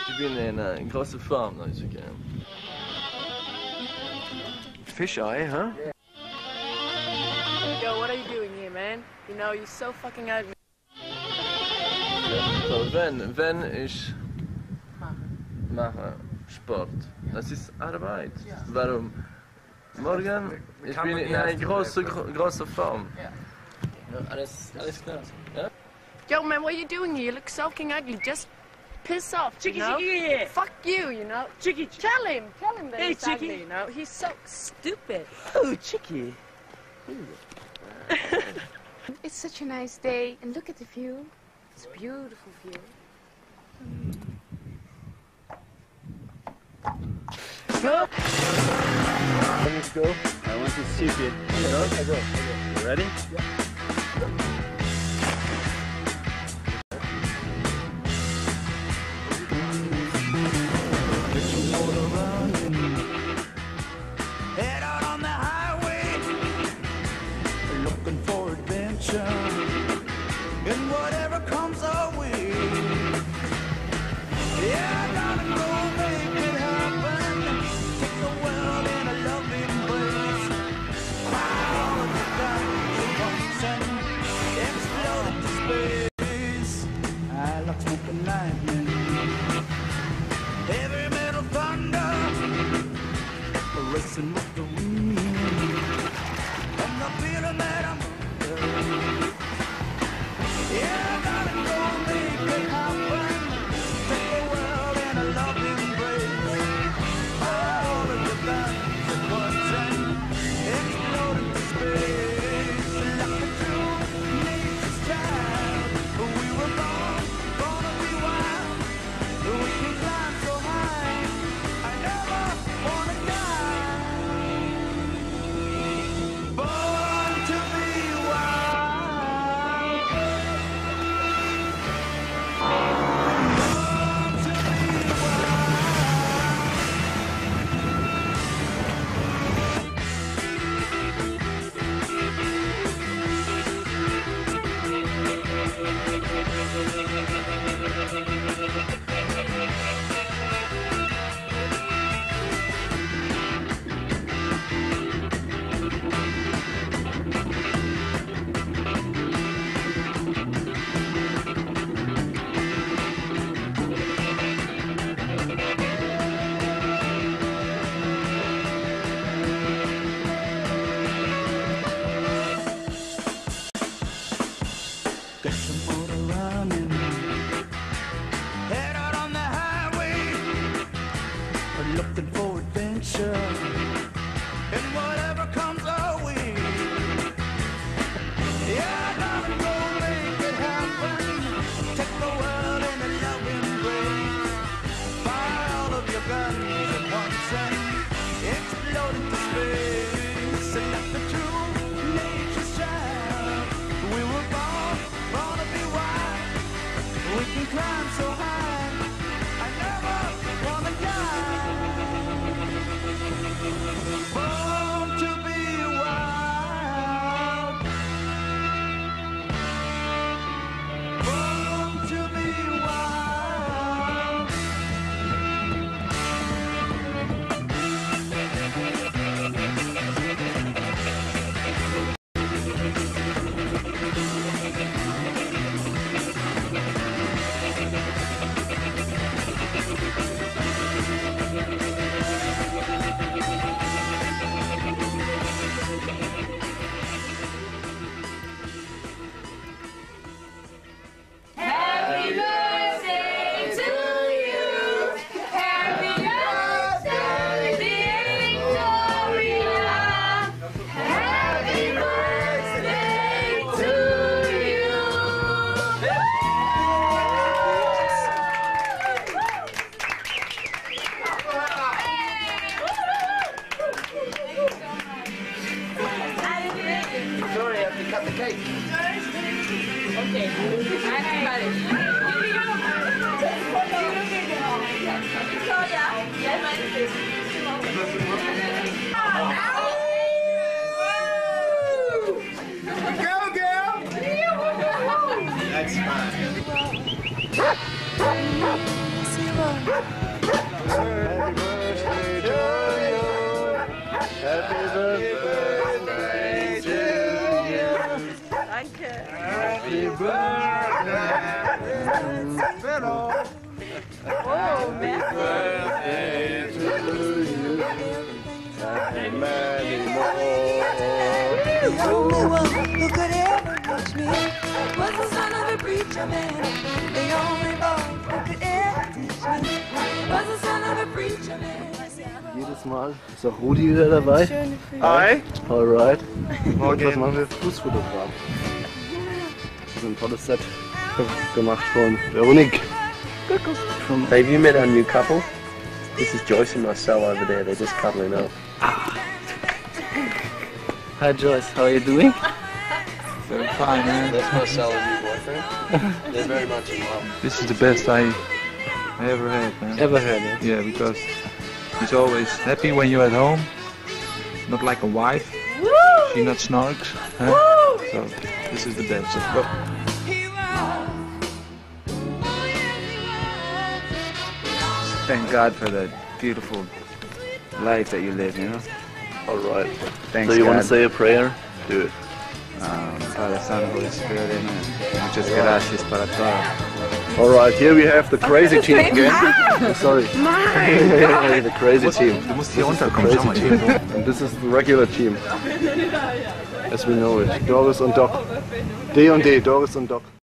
Ich bin in einer großen Farm, ne, ich gern. Fisheye, huh? Yeah. Yo, what are you doing here, man? You know, you're so fucking ugly. So, wenn ich mache Sport, das ist Arbeit. Warum? Morgen, ich bin in einer großen Farm. Ja, alles klar. Ja? Yo, man, what are you doing here? You look so fucking ugly. Just piss off, Chicky, you know? Chicky! Fuck you, you know? Chicky! Tell him that Hey, he's Chicky. ugly, you know? He's so stupid. Oh, Chicky! It's such a nice day, and look at the view. It's a beautiful view. Go! Let's go. I want to see it. I go. You ready? Yeah. Head out on the highway, looking for adventure, and whatever comes our way. Yeah, I gotta go make it happen. Take the world in a loving embrace. All of the guns and explode into space. I like smoking lightning, heavy metal thunder, racing with the wind, and the feeling that I'm under. Yeah, I gotta go make it happen. Take the world in a loving embrace. All of the guns at once and explode into space. Like a true nature's child, we were born, gonna be wild. We can climb so high, I never wanna die. Born to be wild. Born to be get your motor running. Head out on the highway, looking for adventure, and whatever comes our way. Yeah, I gotta go make it happen. Take the world in a loving embrace. Fire all of your guns at once and explode into space. And like the true nature's child, we were born, gonna be wild. We can climb so high, I never wanna die. Happy birthday to you. Danke. Happy birthday. Oh, merci. Birthday to you. And many more. The only one who could ever touch me was the son of a preacher man. The only boy who could ever teach me was the son of a preacher man. Jedes Mal ist auch Rudi wieder dabei. Hi. Alright. Morgen. Was machen wir? Fußfotograf. Das ist ein tolles Set gemacht von Veronique. Have you met our new couple? This is Joyce and Marcel over there. They're just cuddling up. Hi Joyce, how are you doing? Very fine, man. That's Marcel and your boyfriend. They're very much in love. This is the best I ever had, man. Ever heard it? Yeah, because he's always happy when you're at home. Not like a wife. She not snarks. Huh? So this is the best. But thank God for that beautiful life that you live, you know. Alright. Thanks So you God. want to say a prayer? Do it. Father, Son, Holy Spirit, amen. Muchas gracias para todo. Alright, here we have the crazy team again. Sorry. The crazy team. Du musst hier runterkommen, Crazy schau mal team. hier. And this is the regular team. As we know it. Doris und Doc. D und D, Doris und Doc.